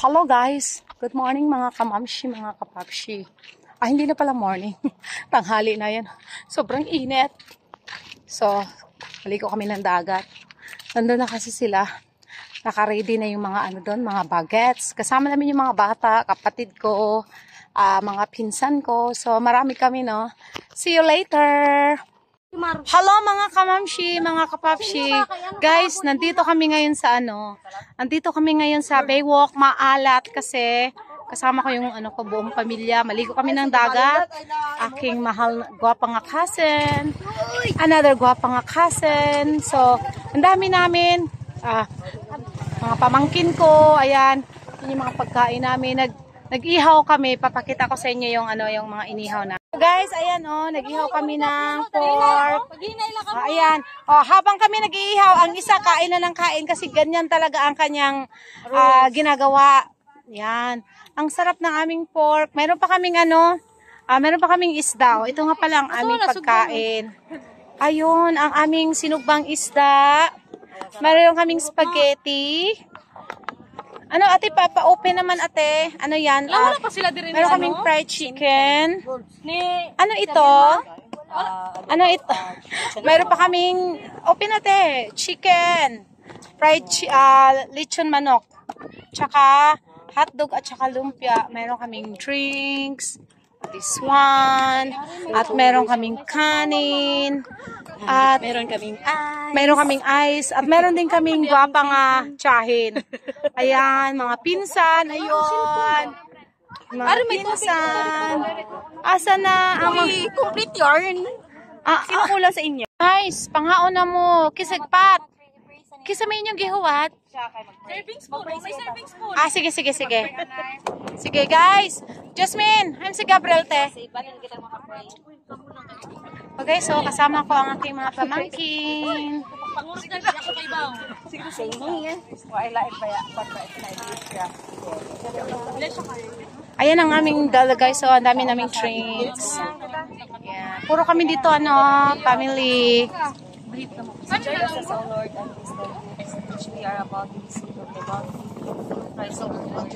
Hello guys! Good morning mga kamamshi, mga kapapshi. Hindi na pala morning. Tanghali na yan. Sobrang init. So, maligo kami ng dagat. Nandun na kasi sila. Naka-ready na yung mga ano doon, mga bagets. Kasama namin yung mga bata, kapatid ko, mga pinsan ko. So, marami kami, no? See you later! Hello mga kamamshi, mga kapapshi. Guys, nandito kami ngayon sa Nandito kami ngayon sa Baywalk, maalat kasi kasama ko yung buong pamilya. Maligo kami ng dagat. Aking mahal, gwapang cousin. Another gwapang cousin. So, ang dami namin. Mga pamangkin ko, ayan. Yun yung mga pagkain namin. Nag-ihaw kami. Papakita ko sa inyo yung yung mga inihaw na. Guys, ayan nag-ihaw kami ng pork. Ayan. Habang kami nag-iihaw, ang isa kain na ng kain kasi ganyan talaga ang kanyang ginagawa. Ayan. Ang sarap ng aming pork. Meron pa kaming meron pa kaming isda. Ito nga pala ang aming pagkain. Ayun, ang aming sinugbang isda. Meron kaming spaghetti. Ate, pa-open naman ate. Ano yan? Wala pa sila din meron kaming fried chicken. Ano ito? Ano ito? Meron pa kaming, open ate, chicken. Fried lechon manok. Tsaka hotdog at tsaka lumpia. Meron kaming drinks. This one. At meron kaming kanin. At meron kaming ice. At meron din kaming gwapang tsahin. Ayan, mga pinsan. Ayun. Mga pinsan. Asa na ang complete yarn. Sino kulang sa inyo? Guys, panghaon na mo. Kisagpat. Kisa may inyong gihuwat. Serving spoon. May serving spoon. Sige. Sige guys. Jasmine, I'm si Gabriel te. Okay, so kasama ko ang aking mga pamangkin. Ayan ang aming dala guys. So, ang dami naming drinks. Yeah. Puro kami dito, family. Jesus our Lord and wisdom, which we are about to receive of the bounty of Christ our Lord.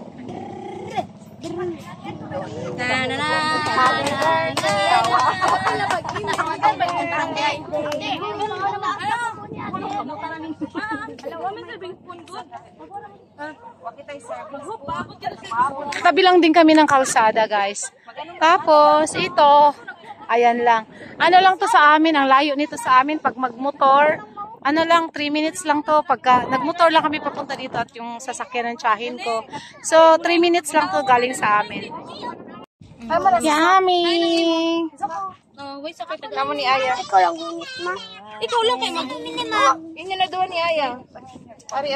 Tabi lang din kami ng kalsada guys. Tapos ito, ayan lang. Ano lang to sa amin, ang layo nito sa amin pag magmotor. 3 minutes lang to. Pagka nagmotor lang kami papunta dito at yung sasakyan ng tsahin ko. So, 3 minutes lang to galing sa amin. Yummy! Wait, sa kayo ni Aya. Ikaw lang gunit ma. Ikaw lang kayo mag-gunit ni ma. Inyo na doon ni Aya. Ari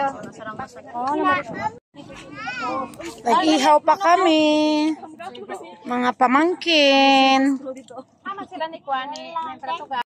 Nag-ihaw pa kami. Mga pamangkin. Sila ni Kwani.